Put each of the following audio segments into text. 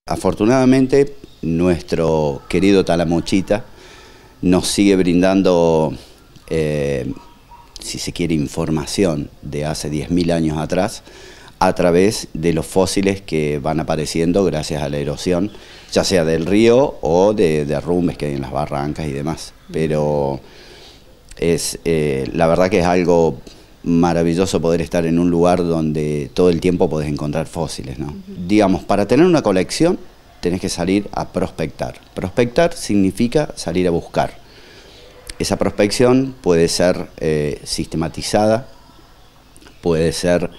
afortunadamente nuestro querido Talamochita nos sigue brindando, si se quiere, información de hace 10.000 años atrás, a través de los fósiles que van apareciendo gracias a la erosión, ya sea del río o de derrumbes que hay en las barrancas y demás. Pero la verdad que es algo maravilloso poder estar en un lugar donde todo el tiempo podés encontrar fósiles, ¿no? Digamos, para tener una colección tenés que salir a prospectar. Prospectar significa salir a buscar. Esa prospección puede ser sistematizada, puede ser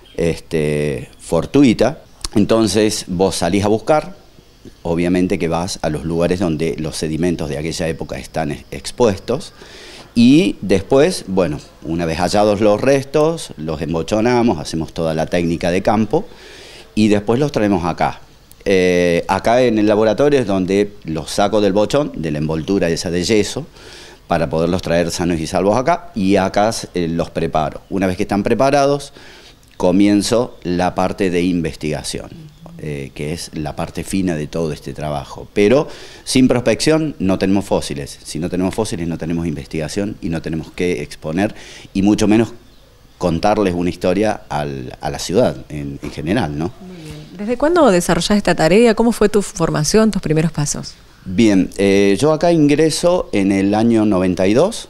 fortuita. Entonces vos salís a buscar, obviamente que vas a los lugares donde los sedimentos de aquella época están expuestos, y después, bueno, una vez hallados los restos, los embochonamos, hacemos toda la técnica de campo y después los traemos acá. Acá en el laboratorio es donde los saco del bochón, de la envoltura esa de yeso, para poderlos traer sanos y salvos acá, y acá los preparo. Una vez que están preparados, comienzo la parte de investigación, que es la parte fina de todo este trabajo. Pero sin prospección no tenemos fósiles. Si no tenemos fósiles no tenemos investigación y no tenemos que exponer, y mucho menos contarles una historia a la ciudad en general, ¿no? Muy bien. ¿Desde cuándo desarrollaste esta tarea? ¿Cómo fue tu formación, tus primeros pasos? Bien, yo acá ingreso en el año 92,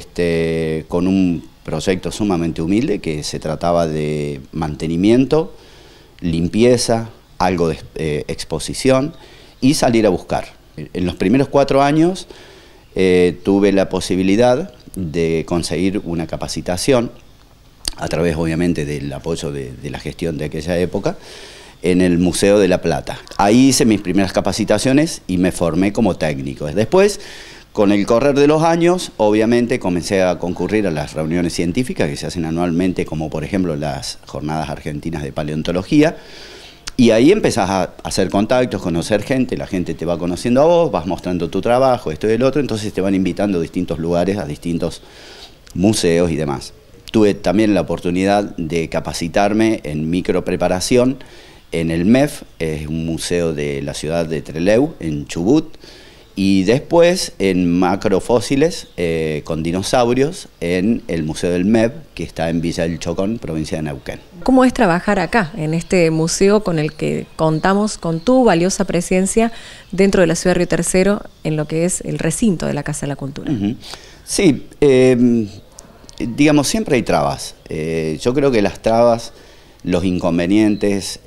con un proyecto sumamente humilde que se trataba de mantenimiento, limpieza, algo de exposición y salir a buscar. En los primeros 4 años tuve la posibilidad de conseguir una capacitación a través, obviamente, del apoyo de la gestión de aquella época en el Museo de la Plata. Ahí hice mis primeras capacitaciones y me formé como técnico. Después, con el correr de los años, obviamente comencé a concurrir a las reuniones científicas que se hacen anualmente, como por ejemplo las Jornadas Argentinas de Paleontología, y ahí empezás a hacer contactos, conocer gente, la gente te va conociendo a vos, vas mostrando tu trabajo, esto y el otro, entonces te van invitando a distintos lugares, a distintos museos y demás. Tuve también la oportunidad de capacitarme en micropreparación en el MEF, es un museo de la ciudad de Trelew, en Chubut, y después en macrofósiles con dinosaurios en el Museo del MEP, que está en Villa del Chocón, provincia de Neuquén. ¿Cómo es trabajar acá, en este museo con el que contamos con tu valiosa presencia dentro de la ciudad de Río Tercero, en lo que es el recinto de la Casa de la Cultura? Sí, digamos, siempre hay trabas. Yo creo que las trabas, los inconvenientes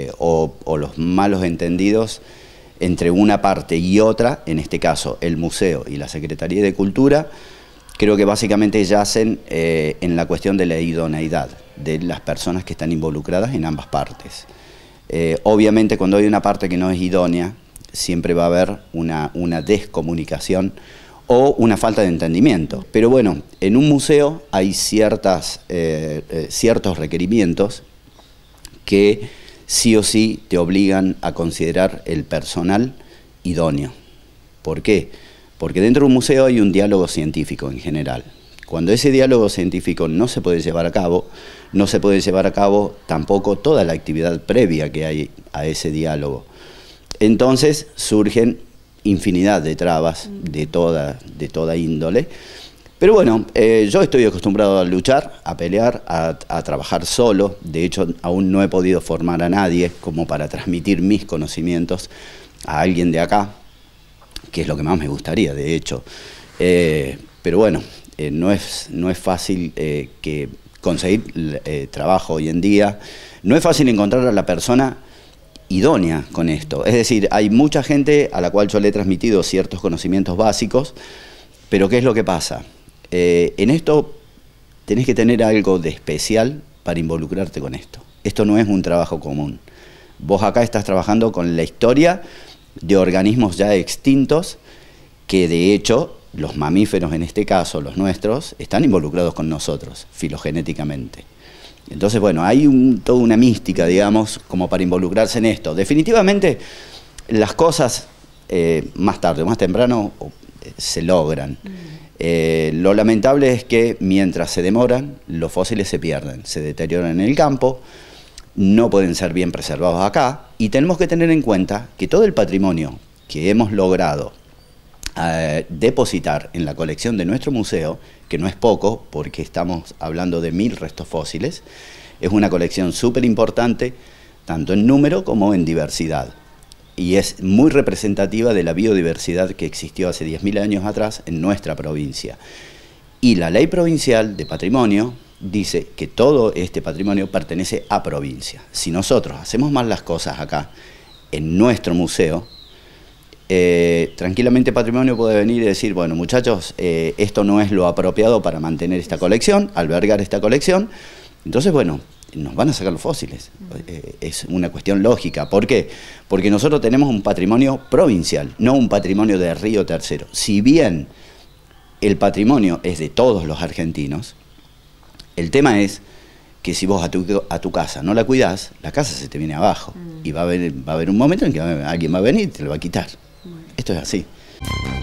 o los malos entendidos entre una parte y otra, en este caso el museo y la Secretaría de Cultura, creo que básicamente yacen en la cuestión de la idoneidad de las personas que están involucradas en ambas partes. Obviamente cuando hay una parte que no es idónea, siempre va a haber una descomunicación o una falta de entendimiento. Pero bueno, en un museo hay ciertos requerimientos que sí o sí te obligan a considerar el personal idóneo. ¿Por qué? Porque dentro de un museo hay un diálogo científico en general. Cuando ese diálogo científico no se puede llevar a cabo, no se puede llevar a cabo tampoco toda la actividad previa que hay a ese diálogo. Entonces surgen infinidad de trabas de toda índole. Pero bueno, yo estoy acostumbrado a luchar, a pelear, a trabajar solo. De hecho, aún no he podido formar a nadie como para transmitir mis conocimientos a alguien de acá, que es lo que más me gustaría, de hecho. Pero bueno, no es fácil que conseguir trabajo hoy en día. No es fácil encontrar a la persona idónea con esto. Es decir, hay mucha gente a la cual yo le he transmitido ciertos conocimientos básicos, pero ¿qué es lo que pasa? En esto tenés que tener algo de especial para involucrarte con esto. Esto no es un trabajo común. Vos acá estás trabajando con la historia de organismos ya extintos que de hecho los mamíferos, en este caso los nuestros, están involucrados con nosotros filogenéticamente. Entonces, bueno, hay toda una mística, digamos, como para involucrarse en esto. Definitivamente las cosas más tarde o más temprano se logran. Lo lamentable es que mientras se demoran, los fósiles se pierden, se deterioran en el campo, no pueden ser bien preservados acá, y tenemos que tener en cuenta que todo el patrimonio que hemos logrado depositar en la colección de nuestro museo, que no es poco, porque estamos hablando de 1000 restos fósiles, es una colección súper importante, tanto en número como en diversidad. Y es muy representativa de la biodiversidad que existió hace 10.000 años atrás en nuestra provincia. Y la ley provincial de patrimonio dice que todo este patrimonio pertenece a provincia. Si nosotros hacemos mal las cosas acá, en nuestro museo, tranquilamente Patrimonio puede venir y decir, bueno muchachos, esto no es lo apropiado para mantener esta colección, albergar esta colección, entonces bueno, nos van a sacar los fósiles. Es una cuestión lógica. ¿Por qué? Porque nosotros tenemos un patrimonio provincial, no un patrimonio de Río Tercero. Si bien el patrimonio es de todos los argentinos, el tema es que si vos a tu casa no la cuidás, la casa se te viene abajo. Y va a haber un momento en que alguien va a venir y te lo va a quitar. Esto es así.